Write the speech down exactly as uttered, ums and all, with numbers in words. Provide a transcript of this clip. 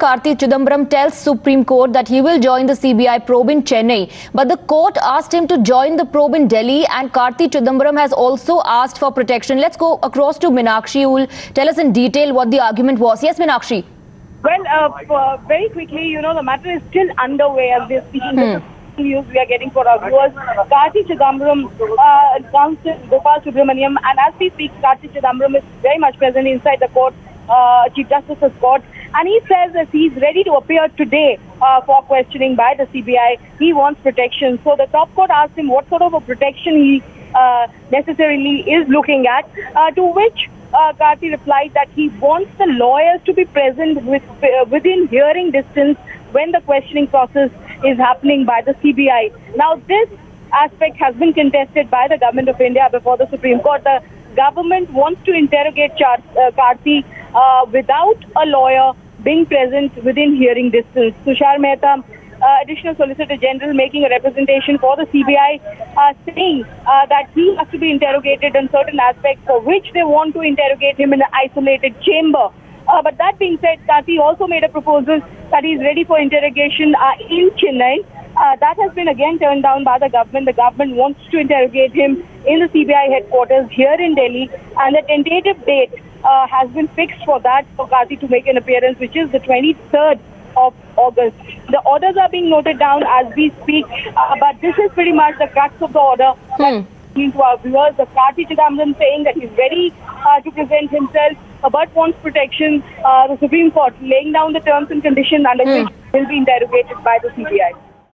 Karti Chidambaram tells Supreme Court that he will join the C B I probe in Chennai. But the court asked him to join the probe in Delhi, and Karti Chidambaram has also asked for protection. Let's go across to Meenakshi, who will tell us in detail what the argument was. Yes, Meenakshi. Well, uh, very quickly, you know, the matter is still underway as we're speaking. Hmm. News we are getting for our viewers. Karti Chidambaram, uh, Counsel Gopal Subramaniam, and as we speak, Karti Chidambaram is very much present inside the court, uh, Chief Justice's court, and he says that he's ready to appear today uh, for questioning by the C B I. He wants protection. So the top court asked him what sort of a protection he uh, necessarily is looking at, uh, to which uh, Karti replied that he wants the lawyers to be present with, uh, within hearing distance when the questioning process is happening by the C B I. Now, this aspect has been contested by the government of India before the Supreme Court. The government wants to interrogate Char uh, Karti uh, without a lawyer being present within hearing distance. Tushar Mehta, uh, Additional Solicitor General, making a representation for the C B I, uh, saying uh, that he has to be interrogated in certain aspects for which they want to interrogate him in an isolated chamber. Uh, but that being said, Karti also made a proposal that he's ready for interrogation uh, in Chennai. Uh, that has been again turned down by the government. The government wants to interrogate him in the C B I headquarters here in Delhi, and the tentative date uh, has been fixed for that, for Karti to make an appearance, which is the twenty-third of August. The orders are being noted down as we speak, uh, but this is pretty much the crux of the order. Hmm. To our viewers, the Karti Chidambaram saying that he's ready uh, to present himself, uh, but wants protection. Uh, the Supreme Court laying down the terms and conditions under hmm. which he will be interrogated by the C B I.